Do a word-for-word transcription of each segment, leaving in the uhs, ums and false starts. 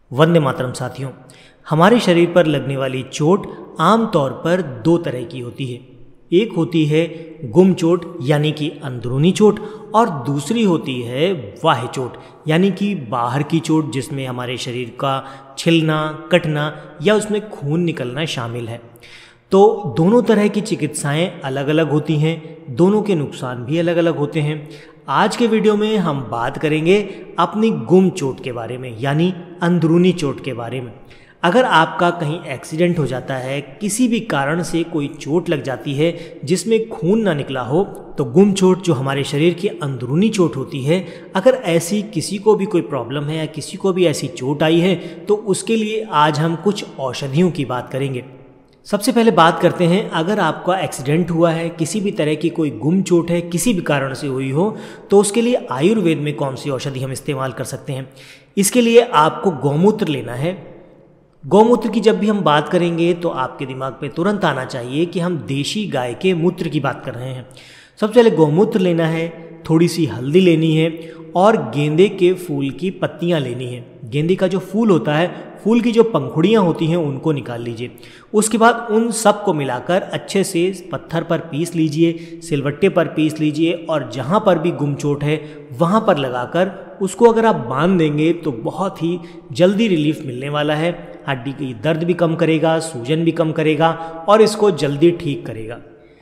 वंदे मातरम साथियों, हमारे शरीर पर लगने वाली चोट आमतौर पर दो तरह की होती है। एक होती है गुम चोट यानी कि अंदरूनी चोट, और दूसरी होती है बाह्य चोट यानी कि बाहर की चोट, जिसमें हमारे शरीर का छिलना, कटना या उसमें खून निकलना शामिल है। तो दोनों तरह की चिकित्साएं अलग अलग होती हैं, दोनों के नुकसान भी अलग अलग होते हैं। आज के वीडियो में हम बात करेंगे अपनी गुम चोट के बारे में यानी अंदरूनी चोट के बारे में। अगर आपका कहीं एक्सीडेंट हो जाता है, किसी भी कारण से कोई चोट लग जाती है जिसमें खून ना निकला हो, तो गुम चोट जो हमारे शरीर की अंदरूनी चोट होती है, अगर ऐसी किसी को भी कोई प्रॉब्लम है या किसी को भी ऐसी चोट आई है तो उसके लिए आज हम कुछ औषधियों की बात करेंगे। सबसे पहले बात करते हैं, अगर आपका एक्सीडेंट हुआ है, किसी भी तरह की कोई गुम चोट है, किसी भी कारण से हुई हो, तो उसके लिए आयुर्वेद में कौन सी औषधि हम इस्तेमाल कर सकते हैं। इसके लिए आपको गौमूत्र लेना है। गौमूत्र की जब भी हम बात करेंगे तो आपके दिमाग में तुरंत आना चाहिए कि हम देशी गाय के मूत्र की बात कर रहे हैं। सबसे पहले गौमूत्र लेना है, थोड़ी सी हल्दी लेनी है और गेंदे के फूल की पत्तियां लेनी है। गेंदे का जो फूल होता है, फूल की जो पंखुड़ियाँ होती हैं उनको निकाल लीजिए। उसके बाद उन सब को मिलाकर अच्छे से पत्थर पर पीस लीजिए, सिलवट्टे पर पीस लीजिए, और जहाँ पर भी गुम चोट है वहाँ पर लगाकर उसको अगर आप बांध देंगे तो बहुत ही जल्दी रिलीफ मिलने वाला है। हड्डी की दर्द भी कम करेगा, सूजन भी कम करेगा और इसको जल्दी ठीक करेगा।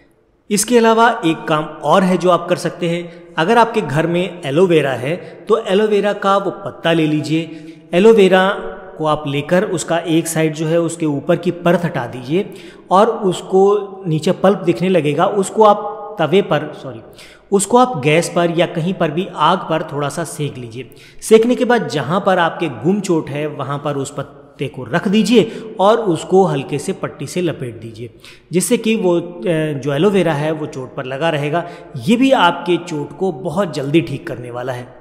इसके अलावा एक काम और है जो आप कर सकते हैं। अगर आपके घर में एलोवेरा है तो एलोवेरा का वो पत्ता ले लीजिए। एलोवेरा को आप लेकर उसका एक साइड जो है उसके ऊपर की परत हटा दीजिए और उसको नीचे पल्प दिखने लगेगा, उसको आप तवे पर सॉरी उसको आप गैस पर या कहीं पर भी आग पर थोड़ा सा सेक लीजिए। सेकने के बाद जहाँ पर आपके गुम चोट है वहाँ पर उस पत्ते को रख दीजिए और उसको हल्के से पट्टी से लपेट दीजिए, जिससे कि वो जो एलोवेरा है वो चोट पर लगा रहेगा। ये भी आपके चोट को बहुत जल्दी ठीक करने वाला है।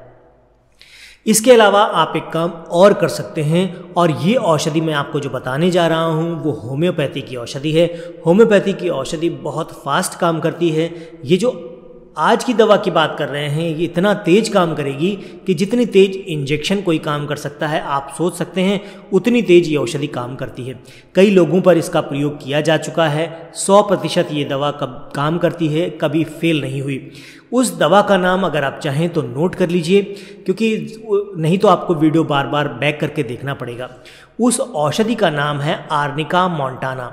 इसके अलावा आप एक काम और कर सकते हैं, और ये औषधि मैं आपको जो बताने जा रहा हूँ वो होम्योपैथी की औषधि है। होम्योपैथी की औषधि बहुत फास्ट काम करती है। ये जो आज की दवा की बात कर रहे हैं ये इतना तेज काम करेगी कि जितनी तेज इंजेक्शन कोई काम कर सकता है, आप सोच सकते हैं उतनी तेज ये औषधि काम करती है। कई लोगों पर इसका प्रयोग किया जा चुका है। सौ प्रतिशत ये दवा कब काम करती है, कभी फेल नहीं हुई। उस दवा का नाम अगर आप चाहें तो नोट कर लीजिए, क्योंकि नहीं तो आपको वीडियो बार बार बैक करके देखना पड़ेगा। उस औषधि का नाम है arnica montana,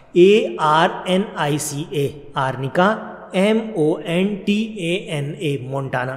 A R N I C A, arnica M O N T A N A, montana,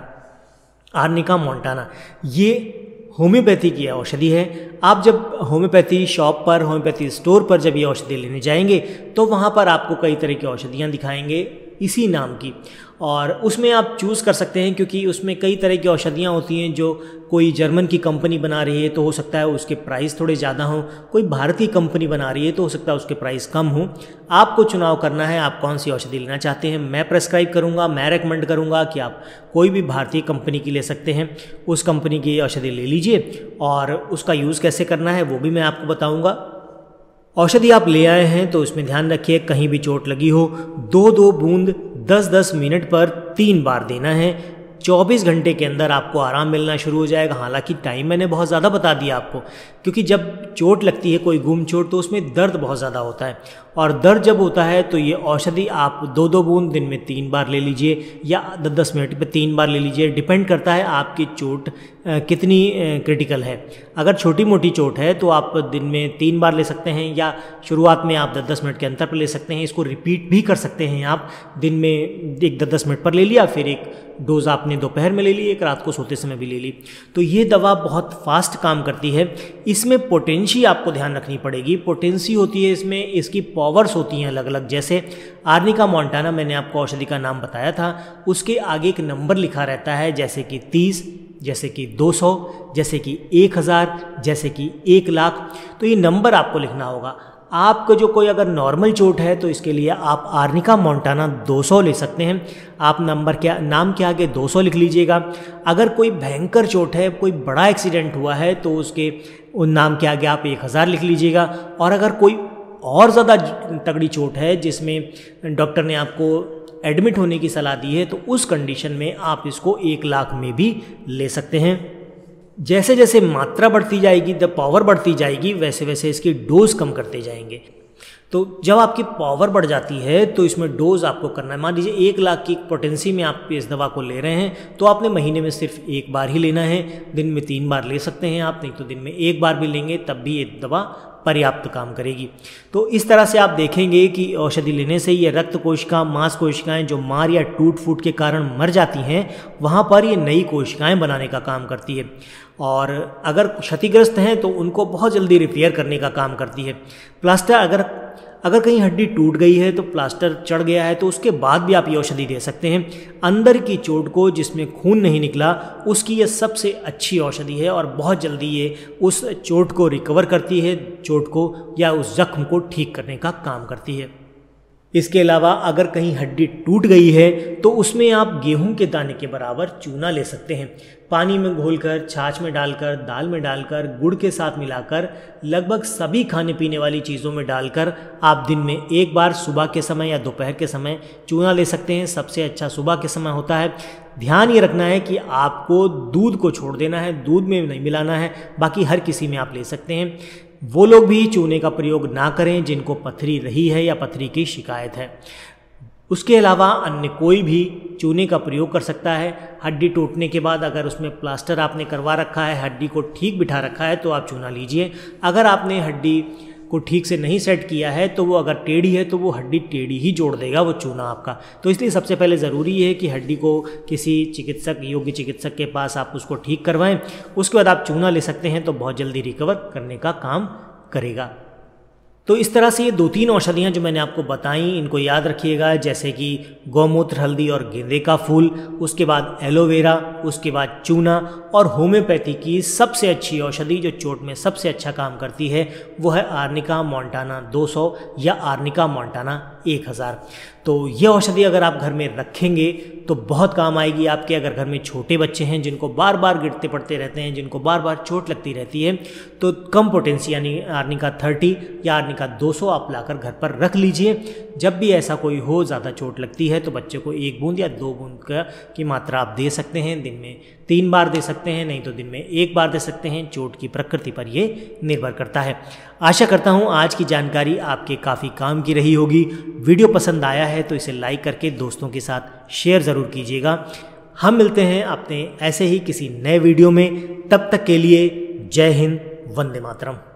arnica montana. ये होम्योपैथी की औषधि है। आप जब होम्योपैथी शॉप पर, होम्योपैथी स्टोर पर जब ये औषधि लेने जाएंगे तो वहाँ पर आपको कई तरह की औषधियाँ दिखाएंगे इसी नाम की, और उसमें आप चूज़ कर सकते हैं, क्योंकि उसमें कई तरह की औषधियाँ होती हैं। जो कोई जर्मन की कंपनी बना रही है तो हो सकता है उसके प्राइस थोड़े ज़्यादा हों, कोई भारतीय कंपनी बना रही है तो हो सकता है उसके प्राइस कम हों। आपको चुनाव करना है आप कौन सी औषधि लेना चाहते हैं। मैं प्रेस्क्राइब करूँगा, मैं रेकमेंड करूँगा कि आप कोई भी भारतीय कंपनी की ले सकते हैं। उस कंपनी की औषधि ले लीजिए, और उसका यूज़ कैसे करना है वो भी मैं आपको बताऊँगा। औषधि आप ले आए हैं तो उसमें ध्यान रखिए कहीं भी चोट लगी हो, दो दो बूंद दस दस मिनट पर तीन बार देना है। चौबीस घंटे के अंदर आपको आराम मिलना शुरू हो जाएगा। हालांकि टाइम मैंने बहुत ज़्यादा बता दिया आपको, क्योंकि जब चोट लगती है कोई गुम चोट तो उसमें दर्द बहुत ज़्यादा होता है, और दर्द जब होता है तो ये औषधि आप दो दो बूंद दिन में तीन बार ले लीजिए या दस दस मिनट पे तीन बार ले लीजिए। डिपेंड करता है आपकी चोट कितनी क्रिटिकल है। अगर छोटी मोटी चोट है तो आप दिन में तीन बार ले सकते हैं, या शुरुआत में आप दस दस मिनट के अंतर पर ले सकते हैं। इसको रिपीट भी कर सकते हैं आप, दिन में एक दस दस मिनट पर ले लिया, फिर एक डोज आपने दोपहर में ले ली, एक रात को सोते समय भी ले ली। तो ये दवा बहुत फास्ट काम करती है। इसमें पोटेंसी आपको ध्यान रखनी पड़ेगी। पोटेंसी होती है इसमें, इसकी पावर्स होती हैं अलग अलग। जैसे आर्निका मोंटाना मैंने आपको औषधि का नाम बताया था, उसके आगे एक नंबर लिखा रहता है, जैसे कि तीस, जैसे कि दो सौ, जैसे कि एक हज़ार, जैसे कि एक लाख। तो ये नंबर आपको लिखना होगा। आपको जो कोई अगर नॉर्मल चोट है तो इसके लिए आप आर्निका मोंटाना दो सौ ले सकते हैं। आप नंबर के नाम के आगे दो सौ लिख लीजिएगा। अगर कोई भयंकर चोट है, कोई बड़ा एक्सीडेंट हुआ है तो उसके उन नाम के आगे आप एक हज़ार लिख लीजिएगा। और अगर कोई और ज़्यादा तगड़ी चोट है जिसमें डॉक्टर ने आपको एडमिट होने की सलाह दी है तो उस कंडीशन में आप इसको एक लाख में भी ले सकते हैं। जैसे जैसे मात्रा बढ़ती जाएगी, द पावर बढ़ती जाएगी, वैसे वैसे इसकी डोज कम करते जाएंगे। तो जब आपकी पावर बढ़ जाती है तो इसमें डोज आपको करना है। मान लीजिए एक लाख की पोटेंसी में आप इस दवा को ले रहे हैं तो आपने महीने में सिर्फ एक बार ही लेना है। दिन में तीन बार ले सकते हैं आप, नहीं तो दिन में एक बार भी लेंगे तब भी ये दवा पर्याप्त काम करेगी। तो इस तरह से आप देखेंगे कि औषधि लेने से ये रक्त कोशिका, मांस कोशिकाएं जो मार या टूट फूट के कारण मर जाती हैं, वहाँ पर ये नई कोशिकाएं बनाने का काम करती है, और अगर क्षतिग्रस्त हैं तो उनको बहुत जल्दी रिपेयर करने का काम करती है। प्लास्टर अगर अगर कहीं हड्डी टूट गई है तो प्लास्टर चढ़ गया है तो उसके बाद भी आप ये औषधि दे सकते हैं। अंदर की चोट को जिसमें खून नहीं निकला उसकी ये सबसे अच्छी औषधि है और बहुत जल्दी ये उस चोट को रिकवर करती है, चोट को या उस जख्म को ठीक करने का काम करती है। इसके अलावा अगर कहीं हड्डी टूट गई है तो उसमें आप गेहूं के दाने के बराबर चूना ले सकते हैं। पानी में घोलकर, छाछ में डालकर, दाल में डालकर, गुड़ के साथ मिलाकर, लगभग सभी खाने पीने वाली चीज़ों में डालकर आप दिन में एक बार सुबह के समय या दोपहर के समय चूना ले सकते हैं। सबसे अच्छा सुबह के समय होता है। ध्यान ये रखना है कि आपको दूध को छोड़ देना है, दूध में नहीं मिलाना है, बाकी हर किसी में आप ले सकते हैं। वो लोग भी चूने का प्रयोग ना करें जिनको पथरी रही है या पथरी की शिकायत है। उसके अलावा अन्य कोई भी चूने का प्रयोग कर सकता है। हड्डी टूटने के बाद अगर उसमें प्लास्टर आपने करवा रखा है, हड्डी को ठीक बिठा रखा है तो आप चूना लीजिए। अगर आपने हड्डी को ठीक से नहीं सेट किया है तो वो अगर टेढ़ी है तो वो हड्डी टेढ़ी ही जोड़ देगा वो चूना आपका। तो इसलिए सबसे पहले ज़रूरी है कि हड्डी को किसी चिकित्सक, योग्य चिकित्सक के पास आप उसको ठीक करवाएं। उसके बाद आप चूना ले सकते हैं तो बहुत जल्दी रिकवर करने का काम करेगा। तो इस तरह से ये दो तीन औषधियाँ जो मैंने आपको बताई इनको याद रखिएगा, जैसे कि गौमूत्र, हल्दी और गेंदे का फूल, उसके बाद एलोवेरा, उसके बाद चूना, और होम्योपैथी की सबसे अच्छी औषधि जो चोट में सबसे अच्छा काम करती है वो है आर्निका मोंटाना दो सौ या आर्निका मोंटाना एक हज़ार। तो ये औषधि अगर आप घर में रखेंगे तो बहुत काम आएगी आपके। अगर घर में छोटे बच्चे हैं जिनको बार बार गिरते पड़ते रहते हैं, जिनको बार बार चोट लगती रहती है, तो कम पोटेंसी यानी आर्निका तीस या आर्निका दो सौ आप लाकर घर पर रख लीजिए। जब भी ऐसा कोई हो, ज़्यादा चोट लगती है, तो बच्चे को एक बूंद या दो बूंद का की मात्रा आप दे सकते हैं। दिन में तीन बार दे सकते हैं, नहीं तो दिन में एक बार दे सकते हैं। चोट की प्रकृति पर ये निर्भर करता है। आशा करता हूँ आज की जानकारी आपके काफ़ी काम की रही होगी। वीडियो पसंद आया है तो इसे लाइक करके दोस्तों के साथ शेयर ज़रूर कीजिएगा। हम मिलते हैं अपने ऐसे ही किसी नए वीडियो में। तब तक के लिए जय हिंद, वंदे मातरम।